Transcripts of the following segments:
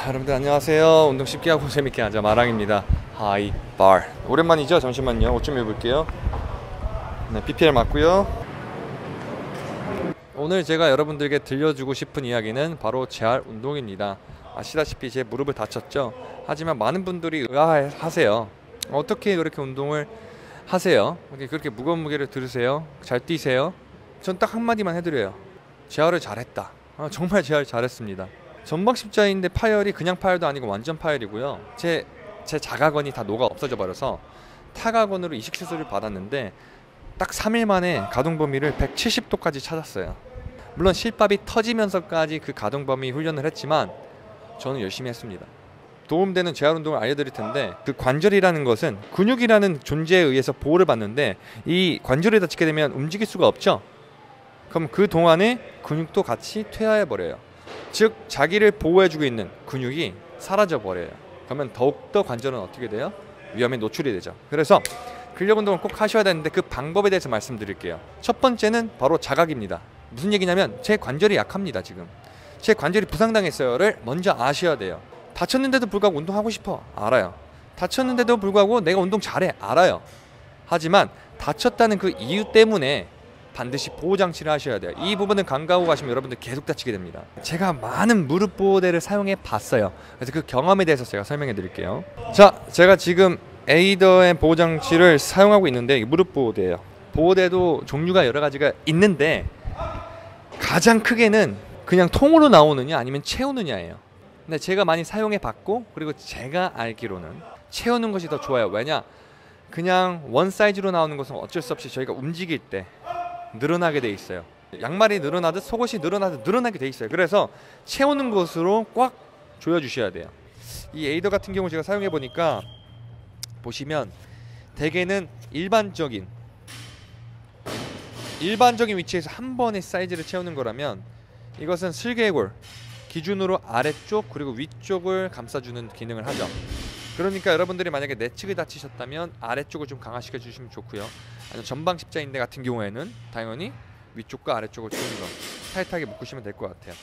여러분들 안녕하세요. 운동 쉽게 하고 재밌게 하자 마랑입니다. 하이 bar 오랜만이죠? 잠시만요. 옷 좀 입을게요. 네, PPL 맞고요. 오늘 제가 여러분들에게 들려주고 싶은 이야기는 바로 재활 운동입니다. 아시다시피 제 무릎을 다쳤죠. 하지만 많은 분들이 의아해하세요. 어떻게 그렇게 운동을 하세요? 그렇게 무거운 무게를 들으세요? 잘 뛰세요? 전 딱 한마디만 해드려요. 재활을 잘했다. 정말 재활 잘했습니다. 전방 십자인대 파열이 그냥 파열도 아니고 완전 파열이고요. 제 자가건이 다 녹아 없어져 버려서 타가건으로 이식 수술을 받았는데 딱 3일 만에 가동 범위를 170도까지 찾았어요. 물론 실밥이 터지면서까지 그 가동 범위 훈련을 했지만 저는 열심히 했습니다. 도움되는 재활 운동을 알려드릴 텐데, 그 관절이라는 것은 근육이라는 존재에 의해서 보호를 받는데 이 관절에 다치게 되면 움직일 수가 없죠. 그럼 그 동안에 근육도 같이 퇴화해 버려요. 즉 자기를 보호해주고 있는 근육이 사라져 버려요. 그러면 더욱더 관절은 어떻게 돼요? 위험에 노출이 되죠. 그래서 근력 운동을 꼭 하셔야 되는데 그 방법에 대해서 말씀드릴게요. 첫 번째는 바로 자각입니다. 무슨 얘기냐면 제 관절이 약합니다. 지금 제 관절이 부상당했어요를 먼저 아셔야 돼요. 다쳤는데도 불구하고 운동하고 싶어. 알아요. 다쳤는데도 불구하고 내가 운동 잘해. 알아요. 하지만 다쳤다는 그 이유 때문에 반드시 보호장치를 하셔야 돼요. 이 부분은 간과하고 가시면 여러분들 계속 다치게 됩니다. 제가 많은 무릎 보호대를 사용해 봤어요. 그래서 그 경험에 대해서 제가 설명해 드릴게요. 자, 제가 지금 에이더의 보호장치를 사용하고 있는데 이게 무릎 보호대예요. 보호대도 종류가 여러 가지가 있는데 가장 크게는 그냥 통으로 나오느냐 아니면 채우느냐예요. 근데 제가 많이 사용해 봤고, 그리고 제가 알기로는 채우는 것이 더 좋아요. 왜냐? 그냥 원 사이즈로 나오는 것은 어쩔 수 없이 저희가 움직일 때 늘어나게 돼 있어요. 양말이 늘어나듯 속옷이 늘어나게 돼 있어요. 그래서 채우는 것으로 꽉 조여 주셔야 돼요. 이 에이더 같은 경우 제가 사용해 보니까 보시면 대개는 일반적인 위치에서 한 번에 사이즈를 채우는 거라면, 이것은 슬개골 기준으로 아래쪽 그리고 위쪽을 감싸주는 기능을 하죠. 그러니까 여러분들이 만약에 내측을 다치셨다면 아래쪽을 좀 강화시켜 주시면 좋고요. 아니면 전방 십자인대 같은 경우에는 당연히 위쪽과 아래쪽을 조금 더 타이트하게 묶으시면 될 것 같아요.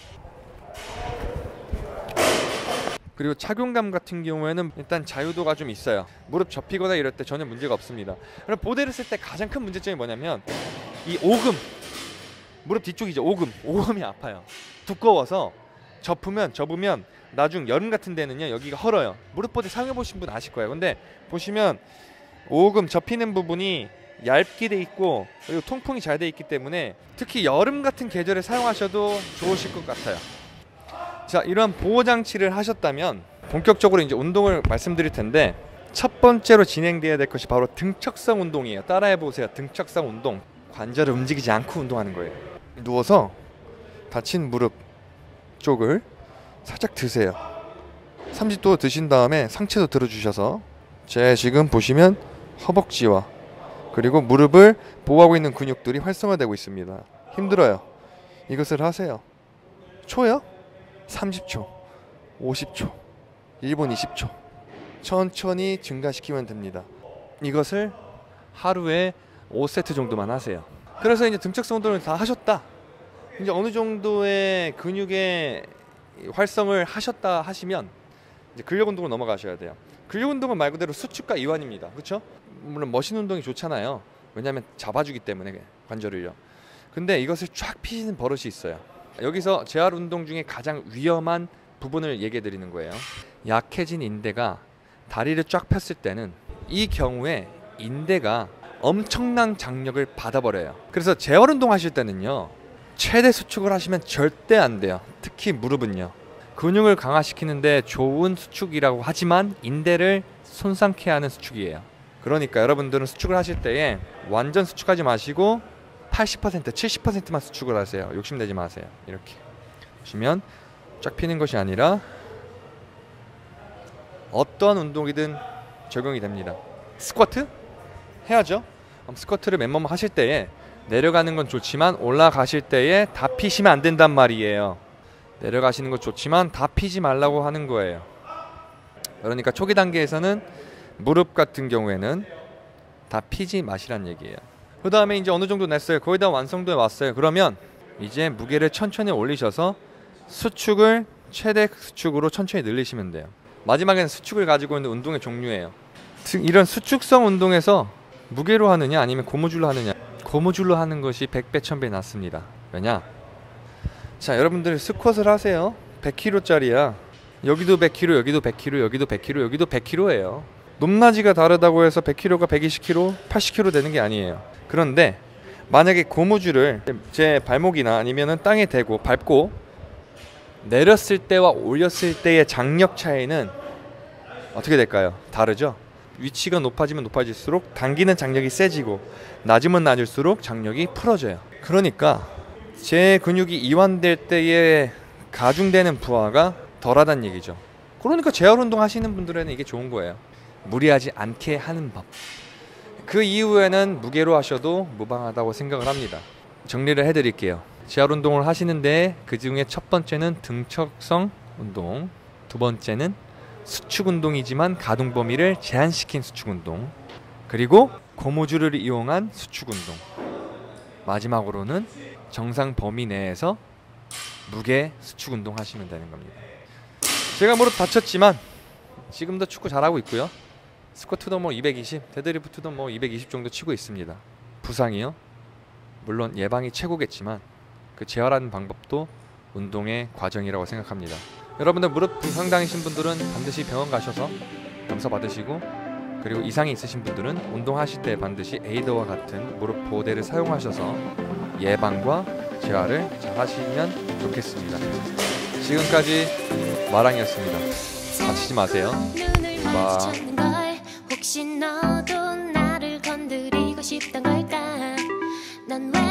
그리고 착용감 같은 경우에는 일단 자유도가 좀 있어요. 무릎 접히거나 이럴 때 전혀 문제가 없습니다. 그럼 보대를 쓸 때 가장 큰 문제점이 뭐냐면 이 오금, 무릎 뒤쪽이죠. 오금이 아파요. 두꺼워서 접으면 나중 여름 같은 데는요 여기가 헐어요. 무릎 보대 사용해 보신 분 아실 거예요. 근데 보시면 오금 접히는 부분이 얇게 돼 있고 그리고 통풍이 잘 돼 있기 때문에 특히 여름 같은 계절에 사용하셔도 좋으실 것 같아요. 자, 이런 보호 장치를 하셨다면 본격적으로 이제 운동을 말씀드릴 텐데, 첫 번째로 진행돼야 될 것이 바로 등척성 운동이에요. 따라해 보세요. 등척성 운동. 관절을 움직이지 않고 운동하는 거예요. 누워서 다친 무릎 쪽을 살짝 드세요. 30도 드신 다음에 상체도 들어주셔서 지금 보시면 허벅지와 그리고 무릎을 보호하고 있는 근육들이 활성화되고 있습니다. 힘들어요. 이것을 하세요. 초요? 30초, 50초, 1분 20초 천천히 증가시키면 됩니다. 이것을 하루에 5세트 정도만 하세요. 그래서 이제 등척성 운동을 다 하셨다, 이제 어느 정도의 근육의 활성을 하셨다 하시면 이제 근력 운동으로 넘어가셔야 돼요. 근력 운동은 말 그대로 수축과 이완입니다. 그렇죠? 물론 머신 운동이 좋잖아요. 왜냐하면 잡아주기 때문에 관절을요. 근데 이것을 쫙 피시는 버릇이 있어요. 여기서 재활 운동 중에 가장 위험한 부분을 얘기해 드리는 거예요. 약해진 인대가 다리를 쫙 폈을 때는 이 경우에 인대가 엄청난 장력을 받아버려요. 그래서 재활 운동 하실 때는요 최대 수축을 하시면 절대 안 돼요. 특히 무릎은요. 근육을 강화시키는데 좋은 수축이라고 하지만 인대를 손상케 하는 수축이에요. 그러니까 여러분들은 수축을 하실 때에 완전 수축하지 마시고 80%, 70%만 수축을 하세요. 욕심내지 마세요. 이렇게 보시면 쫙 피는 것이 아니라 어떠한 운동이든 적용이 됩니다. 스쿼트 해야죠. 스쿼트를 맨몸 하실 때에 내려가는 건 좋지만 올라가실 때에 다 피시면 안 된단 말이에요. 내려가시는 건 좋지만 다 피지 말라고 하는 거예요. 그러니까 초기 단계에서는 무릎 같은 경우에는 다 피지 마시란 얘기예요. 그 다음에 이제 어느 정도 냈어요. 거의 다 완성도에 왔어요. 그러면 이제 무게를 천천히 올리셔서 수축을 최대 수축으로 천천히 늘리시면 돼요. 마지막에는 수축을 가지고 있는 운동의 종류예요. 이런 수축성 운동에서 무게로 하느냐 아니면 고무줄로 하느냐, 고무줄로 하는 것이 100배 1000배 낫습니다. 왜냐? 자, 여러분들 스쿼트를 하세요. 100kg짜리야. 여기도 100kg, 여기도 100kg, 여기도 100kg, 여기도 100kg예요. 높낮이가 다르다고 해서 100kg가 120kg, 80kg 되는 게 아니에요. 그런데 만약에 고무줄을 제 발목이나 아니면은 땅에 대고 밟고 내렸을 때와 올렸을 때의 장력 차이는 어떻게 될까요? 다르죠? 위치가 높아지면 높아질수록 당기는 장력이 세지고 낮으면 낮을수록 장력이 풀어져요. 그러니까 제 근육이 이완될 때의 가중되는 부하가 덜하다는 얘기죠. 그러니까 재활 운동 하시는 분들에는 이게 좋은 거예요. 무리하지 않게 하는 법. 그 이후에는 무게로 하셔도 무방하다고 생각을 합니다. 정리를 해드릴게요. 재활 운동을 하시는데 그 중에 첫 번째는 등척성 운동, 두 번째는 수축 운동이지만 가동 범위를 제한시킨 수축 운동, 그리고 고무줄을 이용한 수축 운동, 마지막으로는 정상 범위 내에서 무게 수축 운동 하시면 되는 겁니다. 제가 무릎 다쳤지만 지금도 축구 잘하고 있고요. 스쿼트도 뭐 220, 데드리프트도 뭐 220 정도 치고 있습니다. 부상이요? 물론 예방이 최고겠지만 그 재활하는 방법도 운동의 과정이라고 생각합니다. 여러분들 무릎 부상 당하신 분들은 반드시 병원 가셔서 검사 받으시고, 그리고 이상이 있으신 분들은 운동하실 때 반드시 에이더와 같은 무릎 보호대를 사용하셔서 예방과 재활을 잘 하시면 좋겠습니다. 지금까지 마랑이었습니다. 다치지 마세요. 혹시 너도 나를 건드리고 싶던 걸까? 난 왜